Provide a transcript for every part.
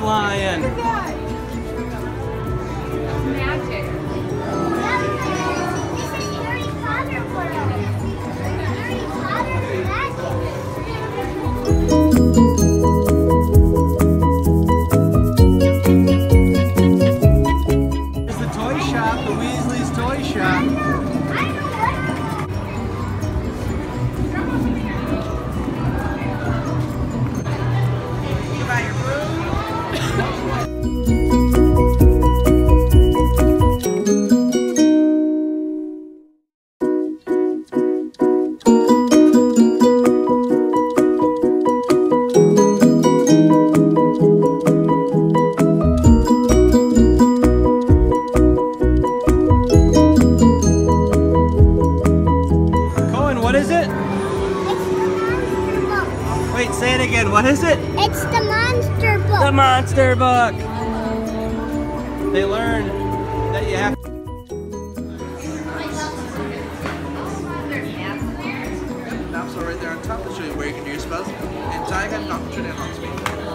flying. Magic. This is Harry Potter world. Harry Potter magic. There's the toy shop, the Weasley's toy shop. What is it? It's the monster book. Wait, say it again. What is it? It's the monster book. The monster book. They learn that you have. Naps are right there on top to show you where you can do your spells. And Diagon Nocturne and Hawksmead.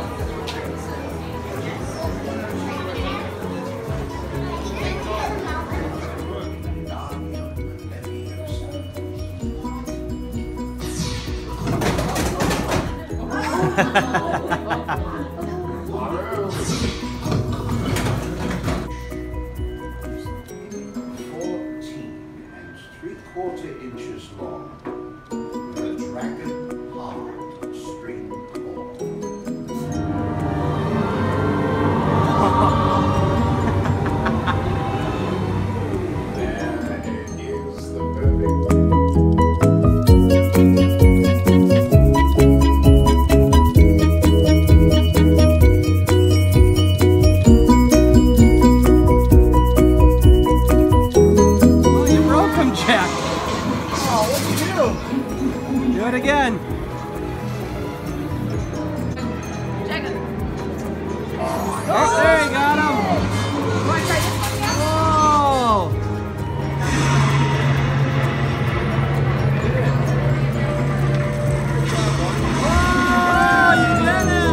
Inches long, with a dragon heart string cord. There is the perfect. Oh, you broke him, Jack. Do it again. Oh, there you got him. Whoa. Whoa, you did it.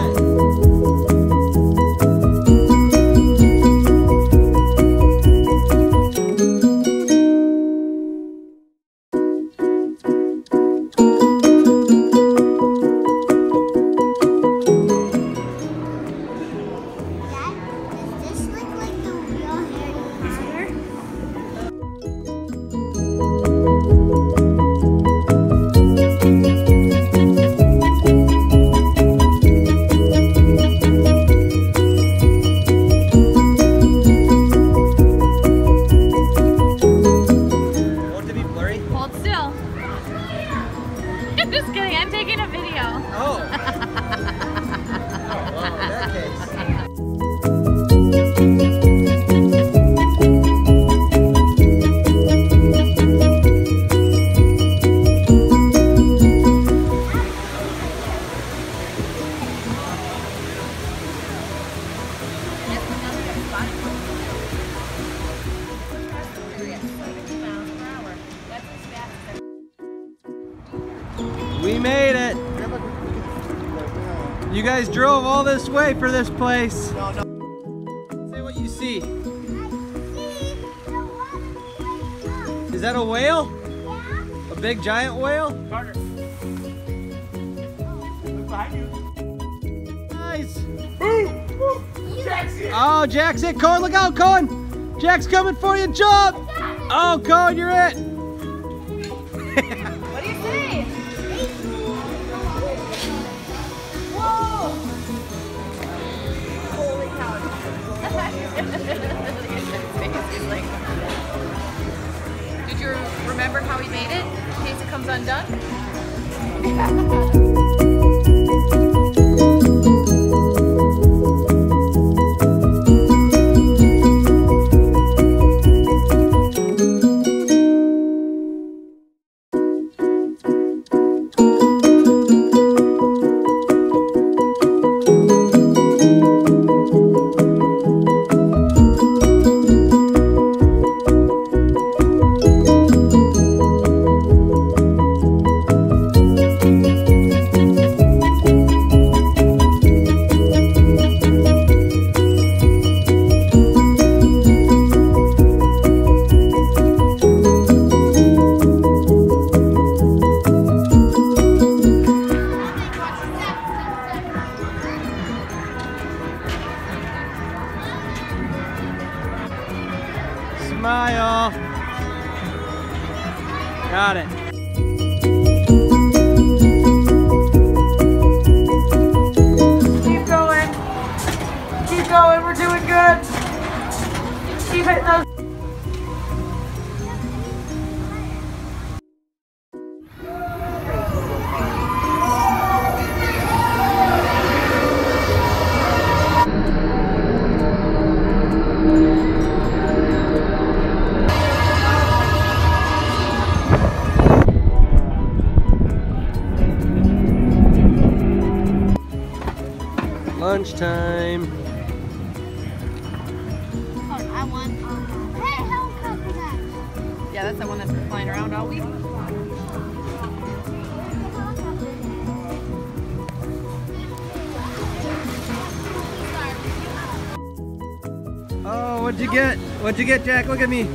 Does this look like the real Harry Potter? Want it to be blurry? Hold still. Just kidding, I'm taking a video. Oh. Oh, well, in that case. We made it. You guys drove all this way for this place. No, no. Say what you see. I see the one. Is that a whale? Yeah. A big giant whale? Carter. Look behind you. Nice. Jack's here. Oh, Jack's it. Cohen, look out, Cohen. Jack's coming for you. Jump. Oh, Cohen, you're it. What do you say? Whoa! Holy cow. Did you remember how he made it in case it comes undone? Got it. Keep going. Keep going. We're doing good. Keep hitting those. Lunchtime. I want. Hey, helicopter! Yeah, that's the one that's been flying around all week. Oh, what'd you get? What'd you get, Jack? Look at me.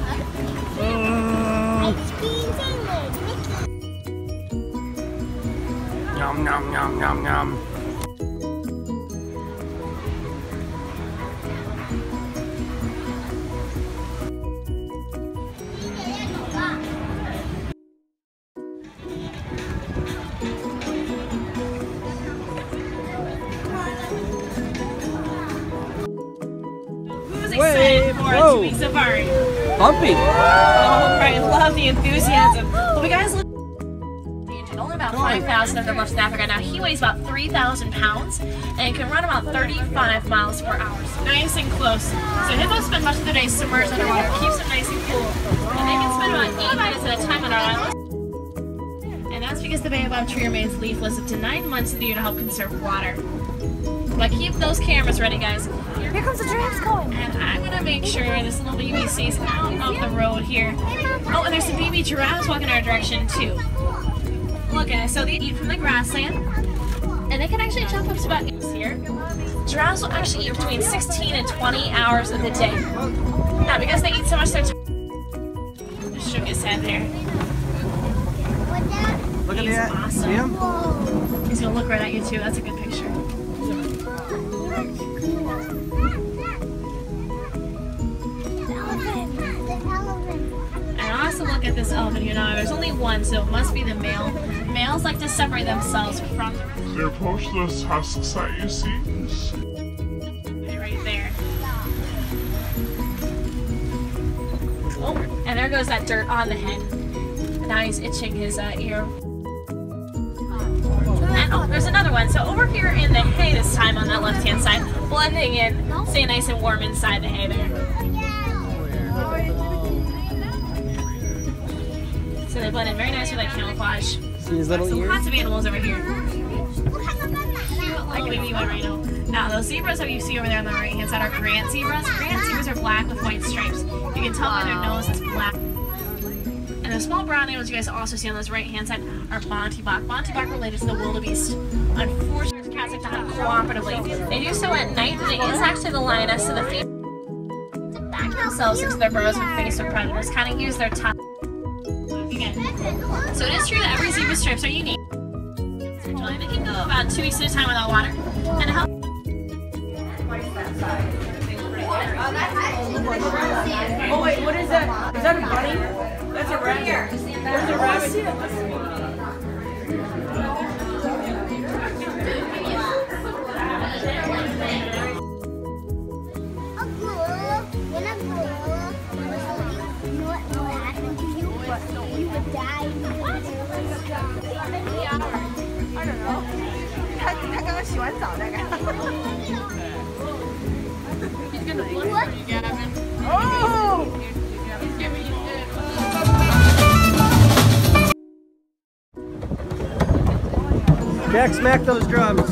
Oh. Ice cream sandwich. Yum, yum, yum, yum, yum. Who's excited for a 2-week safari? Bumpy. Oh, I love the enthusiasm. Well, we guys look. Only about 5,000 of them left in Africa. Now he weighs about 3,000 pounds and can run about 35 miles per hour. So nice and close. So hippos spend much of their day submerged underwater, keeps them nice and cool. And they can spend about 8 minutes at a time on our island. And that's because the baobab tree remains leafless up to 9 months of the year to help conserve water. But keep those cameras ready, guys. Here comes the giraffes going. And I'm gonna make sure this little baby stays out of the road here. Oh, and there's some baby giraffes walking our direction too. Look at it. So they eat from the grassland, and they can actually jump up to about 8 here. Giraffes will actually eat between 16 and 20 hours of the day. Now, because they eat so much, they're just shook his head there. Look at He's that. awesome. See him? He's gonna look right at you too. That's a good picture. And also look at this elephant here. Now, there's only one, so it must be the male. Males like to separate themselves from the rest. They approach those husks that you see. Right there. Oh, and there goes that dirt on the head. And now he's itching his ear. And oh, there's another one. So over here in the hay this time on that left-hand side, blending in, staying nice and warm inside the hay there. So they blend in very nice with that camouflage. See his little Some ears? lots of animals over here. Like a baby white rhino. Now those zebras that you see over there on the right hand side are Grant zebras. Grant zebras are black with white stripes. You can tell by their nose it's black. And the small brown animals you guys also see on this right hand side are Bontebok. Bontebok related to the wildebeest. Unfortunately, cats like to hunt cooperatively. They do so at night, and it is actually the lioness and the female to back themselves into their burrows when faced with predators, kind of use their tongue. So it is true that every zebra stripes are unique. They can go about 2 weeks at a time without water. And help. Oh wait, what is that? Is that a bunny? That's a rabbit. There's a rabbit. When I'm gorilla, you know what will happen to you? You would die. I don't know. 他刚刚洗完澡大概。He's gonna look for you, Gavin. Oh! He's giving you shit. Jack, smack those drums.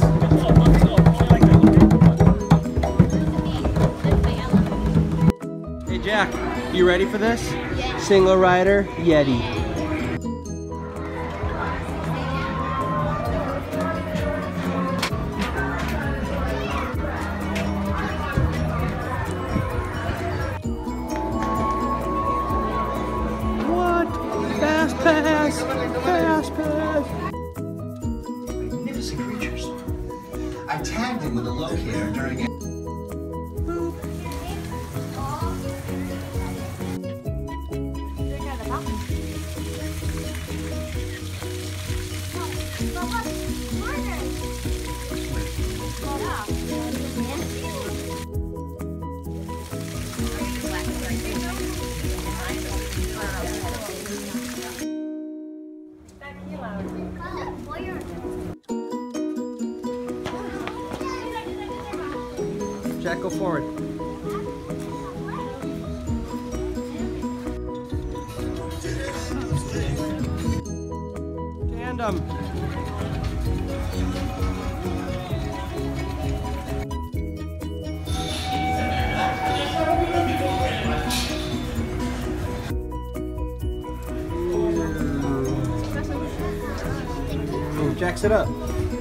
Hey Jack, you ready for this? Yeah. Single rider Yeti. What? Fast pass! Fast pass! Magnificent creatures. I tagged him with a locator during a... Jack, go forward. Tandem. Oh, Jack, sit up.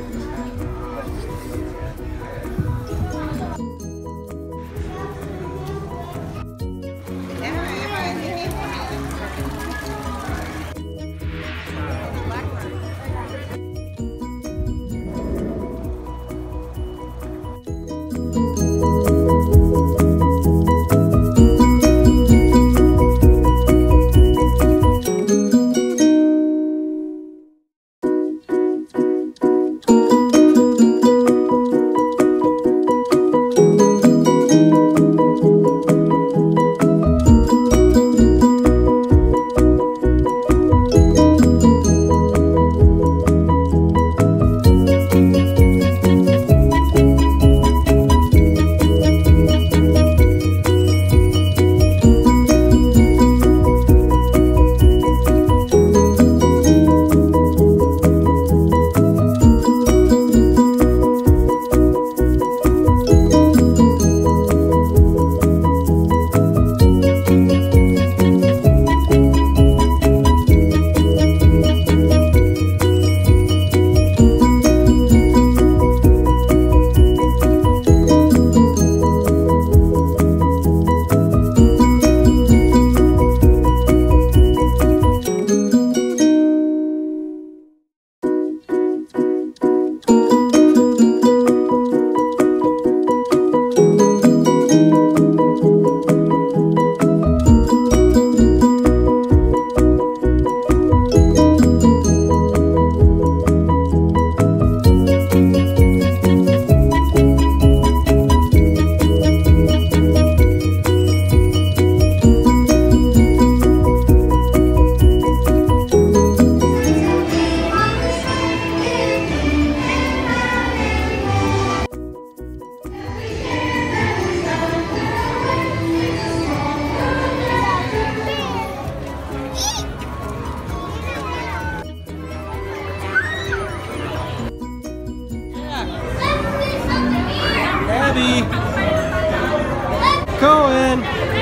Cohen!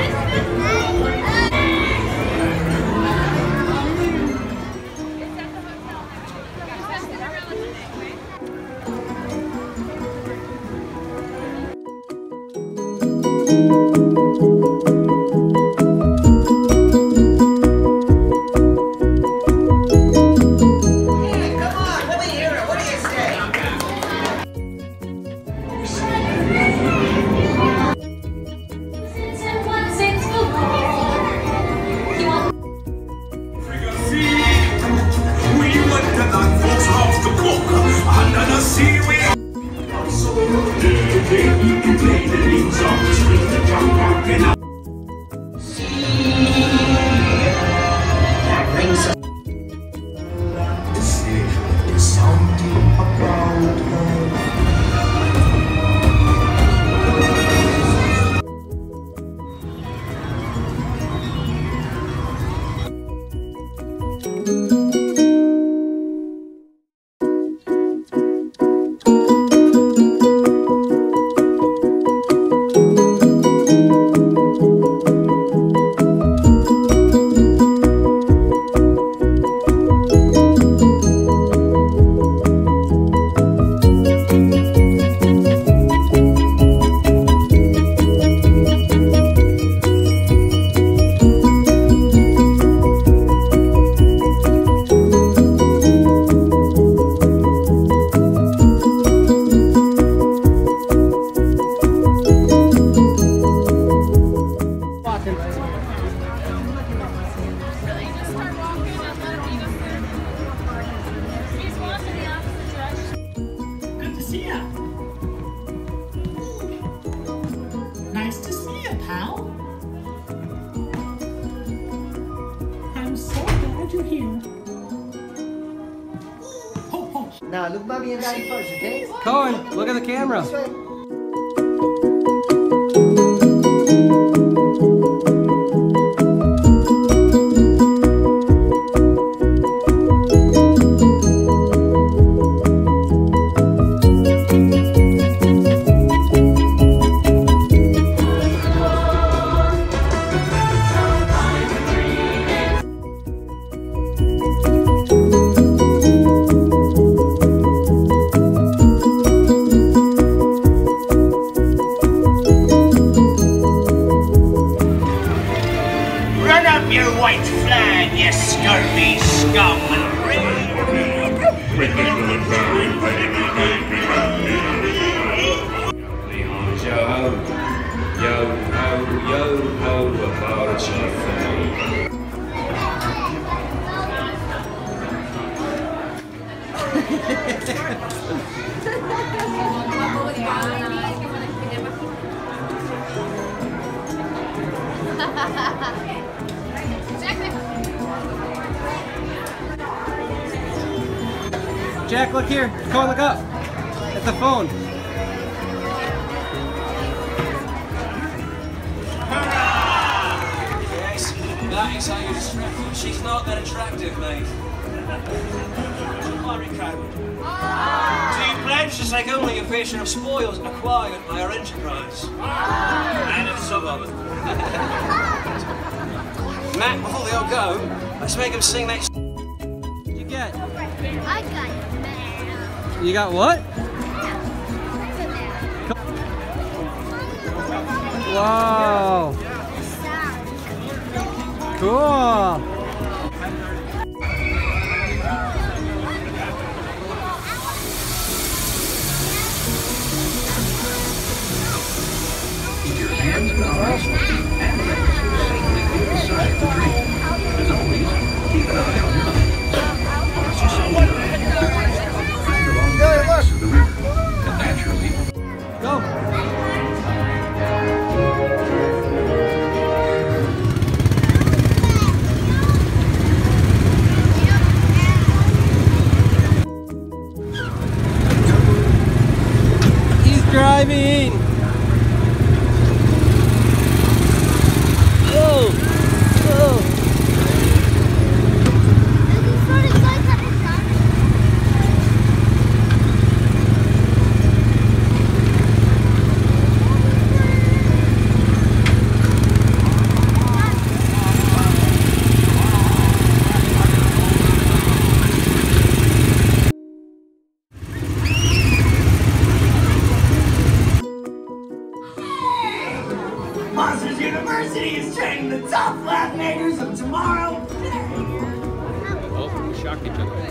Nice to see you, pal. I'm so glad you're here. Ho, ho. Now, look mommy and daddy first, okay? Cohen, look at the camera. This way. dirty scum and Yo-ho, yo-ho, yo-ho, about your Jack, look here. Come on, look up. At the phone. Yes, that is how you distract her. She's not that attractive, mate. Do you pledge to take only a portion of spoils acquired by our enterprise? And of some of them. Matt, before they all go, let's make them sing that. What'd you get? I got man. You got what? Wow. Cool. Keep your hands and arms and legs safely inside the drink. As always, keep an eye on your legs. Once you see your legs, drag along the banks of the river. And naturally, Go. He's driving. Monsters University is training the top flat makers of tomorrow. Oh, we shocked each other.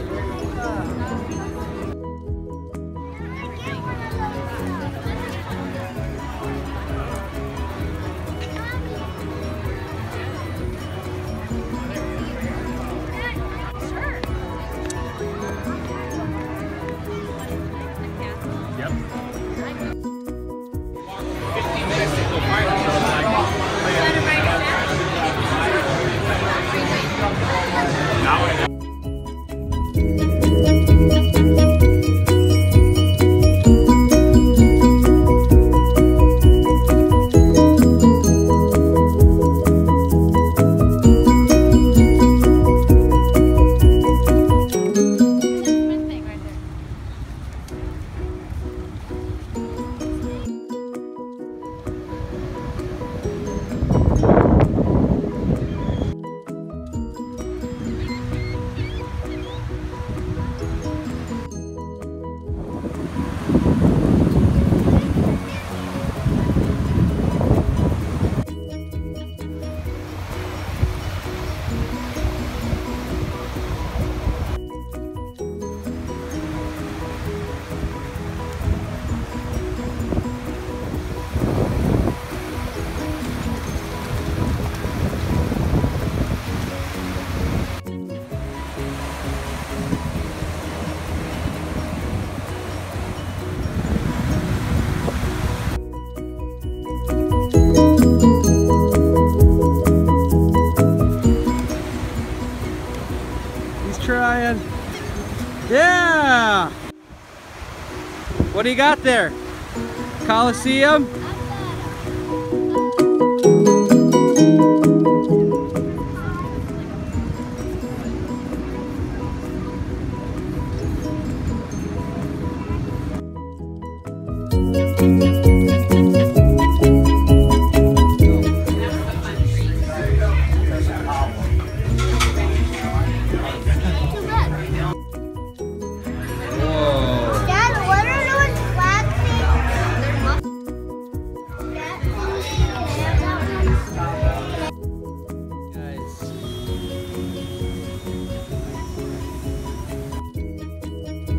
Trying. Yeah! What do you got there? Coliseum?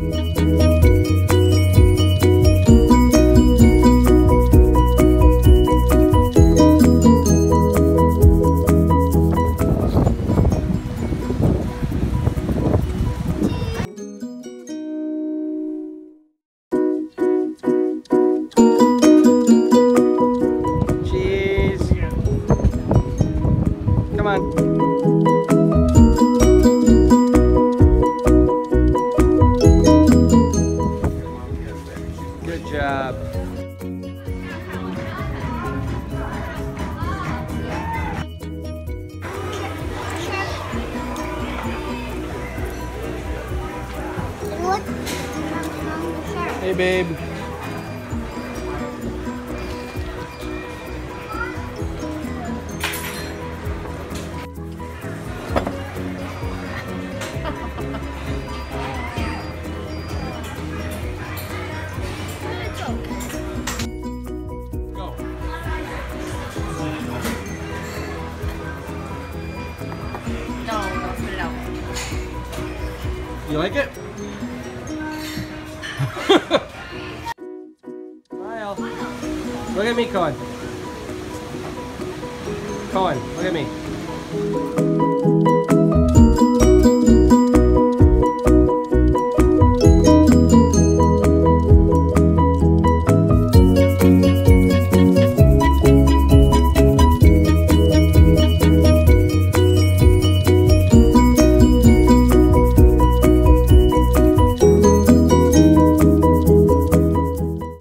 Come on. Good job. Hey, babe. You like it? Smile. Look at me, Cohen. Cohen, look at me.